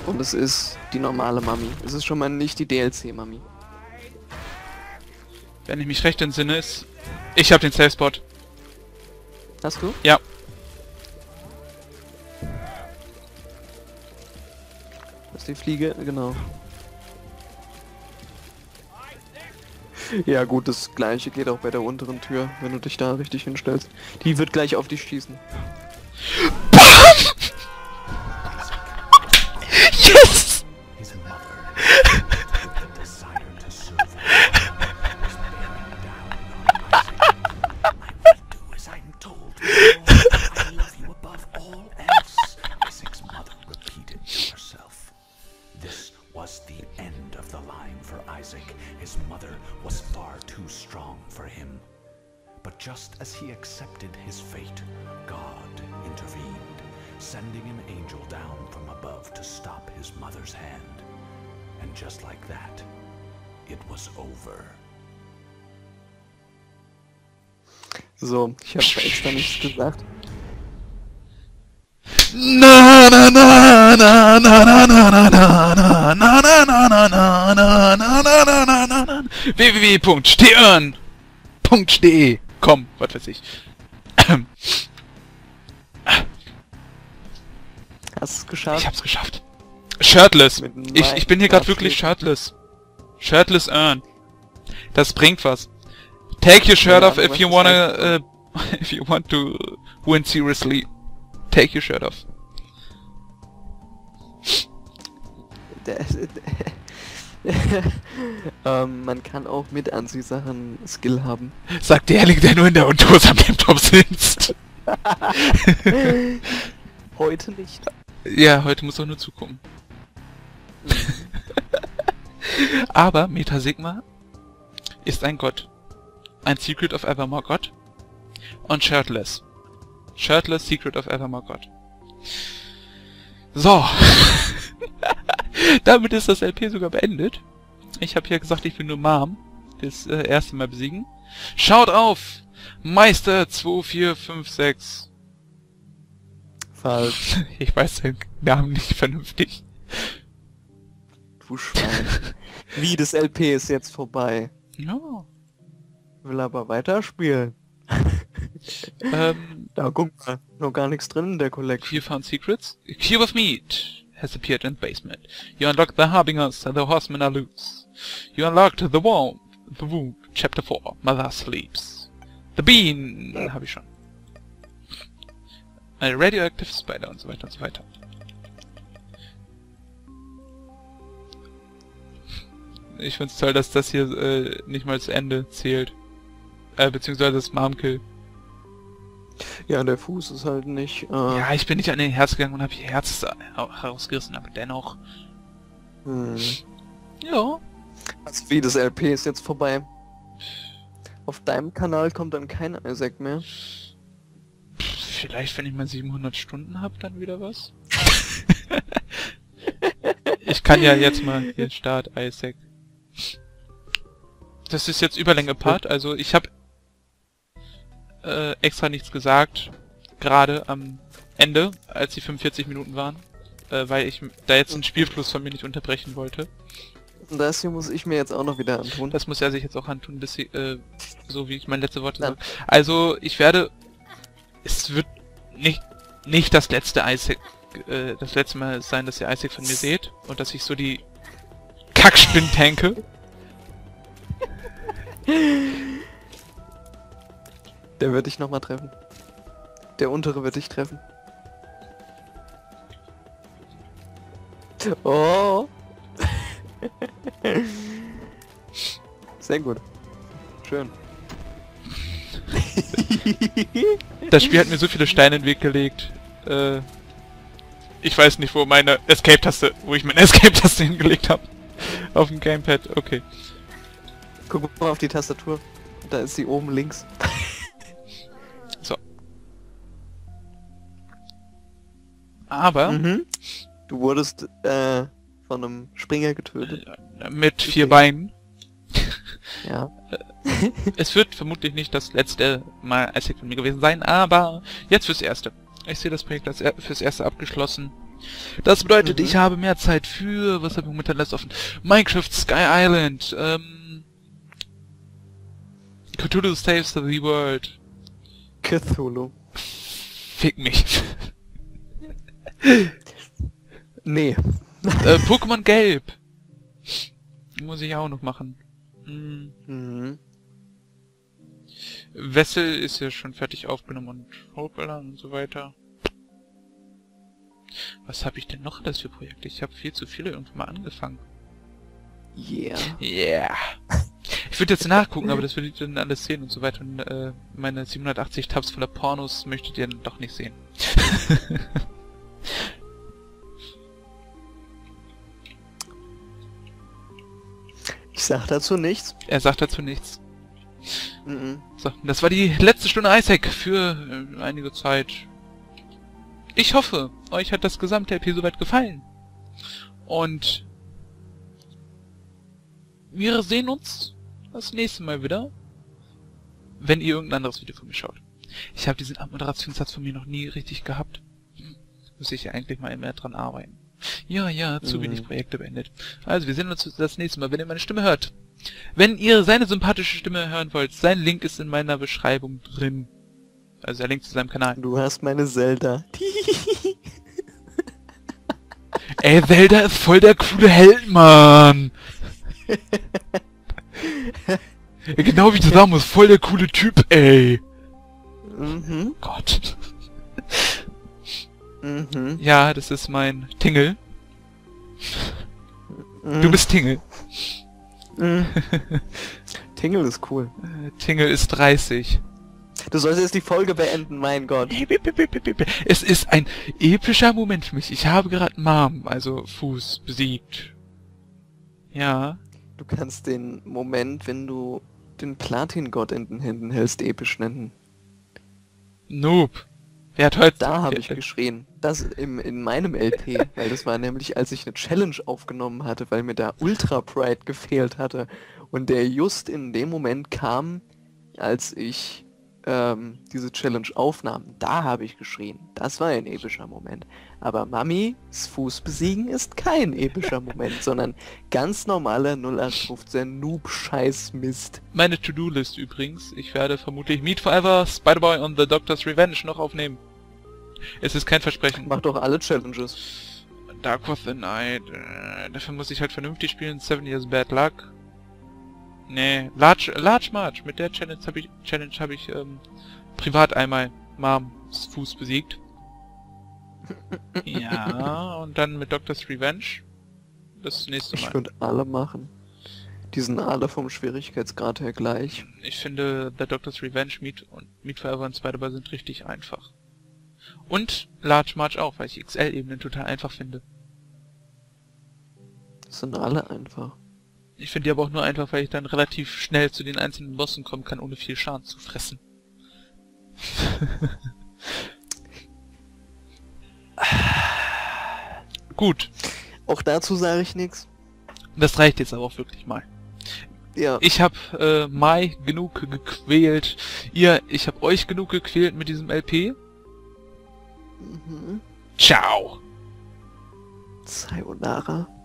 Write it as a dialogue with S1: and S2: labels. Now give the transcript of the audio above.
S1: Und es ist die normale Mami. Es ist schon mal nicht die DLC-Mami.
S2: Wenn ich mich recht entsinne, ist... Ich habe den Safe Spot.
S1: Hast du?
S2: Ja.
S1: Das ist die Fliege, genau. Ja gut, das gleiche geht auch bei der unteren Tür, wenn du dich da richtig hinstellst. Die wird gleich auf dich schießen.
S2: Yes!
S3: Was the end of the line for Isaac. His mother was far too strong for him. But just as he accepted his fate, God intervened, sending an angel down from above to stop his mother's hand. And just like that, it was over.
S1: So, ich habe extra nichts gesagt.
S2: Na na na na na na na na na na na na na na na na na na na na www.stehren.de. Komm, was weiß ich.
S1: Hast du es geschafft?
S2: Ich hab's geschafft. Shirtless.
S1: Mit einem
S2: Ich bin hier gerade wirklich
S1: Minecraft.
S2: shirtless. Shirtless earn. Das bringt was. Take your shirt off if you wanna if you want to win seriously. Take your shirt off.
S1: Man kann auch mit Anziehsachen Skill haben.
S2: Sagt derjenige, der nur in der Unterhose am Laptop sitzt.
S1: Heute nicht.
S2: Ja, heute muss auch nur zugucken. Aber Meta Sigma ist ein Gott. Ein Secret of Evermore Gott. Und Shirtless. Shirtless Secret of Evermore God. So. Damit ist das LP sogar beendet. Ich habe hier gesagt, ich will nur Mom das erste Mal besiegen. Schaut auf! Meister 2456.
S1: Falsch.
S2: Ich weiß den Namen nicht vernünftig.
S1: Du Schwein. Wie, das LP ist jetzt vorbei.
S2: Ja.
S1: Will aber weiterspielen. Da guck mal, noch gar nichts drin in der Collection.
S2: You found secrets? A cube of meat has appeared in the basement. You unlocked the harbingers and the horsemen are loose. You unlocked the womb, chapter 4, Mother sleeps. The bean, habe ich schon. A radioactive spider und so weiter und so weiter. Ich find's toll, dass das hier nicht mal zu Ende zählt. Beziehungsweise das Mom-Kill.
S1: Ja, der Fuß ist halt nicht...
S2: Ja, ich bin nicht an den Herz gegangen und habe ihr Herz herausgerissen, aber dennoch... Ja.
S1: Also wie, das LP ist jetzt vorbei. Auf deinem Kanal kommt dann kein Isaac mehr.
S2: Vielleicht, wenn ich mal 700 Stunden habe, dann wieder was. Ich kann ja jetzt mal hier Start Isaac. Das ist jetzt Überlänge Part, also ich habe extra nichts gesagt, gerade am Ende, als die 45 Minuten waren, weil ich da jetzt einen Spielfluss von mir nicht unterbrechen wollte.
S1: Und das hier muss ich mir jetzt auch noch wieder antun.
S2: Das muss er sich jetzt auch antun, bis so wie ich mein letzte Worte sage. Also ich werde, es wird nicht das letzte Isaac, das letzte Mal sein, dass ihr Isaac von mir seht und dass ich so die Kackspinnen tanke.
S1: Der wird dich nochmal treffen. Der untere wird dich treffen. Oh! Sehr gut. Schön.
S2: Das Spiel hat mir so viele Steine in den Weg gelegt. Ich weiß nicht, wo meine Escape-Taste, wo ich meine Escape-Taste hingelegt habe. Auf dem Gamepad, okay.
S1: Guck mal auf die Tastatur. Da ist sie oben links.
S2: So. Aber...
S1: Du wurdest von einem Springer getötet.
S2: Mit 4 Beinen.
S1: Ja.
S2: Es wird vermutlich nicht das letzte Mal Isaac von mir gewesen sein, aber jetzt fürs Erste. Ich sehe das Projekt als fürs Erste abgeschlossen. Das bedeutet, ich habe mehr Zeit für... Was habe ich momentan alles offen? Minecraft Sky Island. Cthulhu Saves the World.
S1: Cthulhu.
S2: Fick mich.
S1: Nee.
S2: Pokémon Gelb. Muss ich auch noch machen.
S1: Mhm.
S2: Wessel ist ja schon fertig aufgenommen und Hochballern und so weiter. Was habe ich denn noch alles für Projekte? Ich habe viel zu viele irgendwann mal angefangen.
S1: Yeah.
S2: Yeah. Ich würde jetzt nachgucken, aber das würdet ihr dann alles sehen und so weiter. Und meine 780 Tabs voller Pornos möchtet ihr dann doch nicht sehen.
S1: Ich sag dazu nichts.
S2: Er sagt dazu nichts.
S1: Mhm.
S2: So, das war die letzte Stunde Isaac für einige Zeit. Ich hoffe, euch hat das gesamte LP soweit gefallen. Und wir sehen uns das nächste Mal wieder, wenn ihr irgendein anderes Video von mir schaut. Ich habe diesen Abmoderationssatz von mir noch nie richtig gehabt. Muss ich ja eigentlich mal mehr dran arbeiten. Ja, zu wenig Projekte beendet. Also, wir sehen uns das nächste Mal, wenn ihr meine Stimme hört. Wenn ihr seine sympathische Stimme hören wollt, sein Link ist in meiner Beschreibung drin. Also der Link zu seinem Kanal.
S1: Du hast meine Zelda.
S2: Ey, Zelda ist voll der coole Held, Mann. Genau wie ich das sagen muss, voll der coole Typ, ey.
S1: Mhm.
S2: Gott.
S1: Mhm.
S2: Ja, das ist mein Tingle. Du bist Tingle.
S1: Mhm. Tingle ist cool.
S2: Tingle ist 30.
S1: Du solltest jetzt die Folge beenden, mein Gott.
S2: Es ist ein epischer Moment für mich. Ich habe gerade Mom, also Fuß, besiegt. Ja.
S1: Du kannst den Moment, wenn du den Platin-Gott in den Händen hältst, episch nennen.
S2: Noob. Wer hat heute...
S1: Da habe ich geschrien. Das in meinem LP, weil das war nämlich, als ich eine Challenge aufgenommen hatte, weil mir da Ultra Pride gefehlt hatte. Und der just in dem Moment kam, als ich diese Challenge aufnahm. Da habe ich geschrien. Das war ein epischer Moment. Aber Mamis Fuß besiegen ist kein epischer Moment, sondern ganz normaler 0815 Noob-Scheiß-Mist.
S2: Meine To-Do-List übrigens. Ich werde vermutlich Meet Forever, Spider-Boy und The Doctor's Revenge noch aufnehmen. Es ist kein Versprechen.
S1: Mach doch alle Challenges.
S2: Dark of the Night. Dafür muss ich halt vernünftig spielen. 7 Years Bad Luck. Nee, Large March. Mit der Challenge habe ich privat einmal Moms Fuß besiegt. Ja, und dann mit Doctor's Revenge. Das nächste Mal.
S1: Ich würde alle machen. Die sind alle vom Schwierigkeitsgrad her gleich.
S2: Ich finde, The Doctor's Revenge, Meet Forever und Spider-Boy sind richtig einfach. Und Large March auch, weil ich XL-Ebenen total einfach finde.
S1: Das sind alle einfach.
S2: Ich finde die aber auch nur einfach, weil ich dann relativ schnell zu den einzelnen Bossen kommen kann, ohne viel Schaden zu fressen. Gut.
S1: Auch dazu sage ich nichts.
S2: Das reicht jetzt aber auch wirklich mal.
S1: Ja.
S2: Ich habe Mai genug gequält. Ich habe euch genug gequält mit diesem LP.
S1: Mhm.
S2: Ciao.
S1: Sayonara.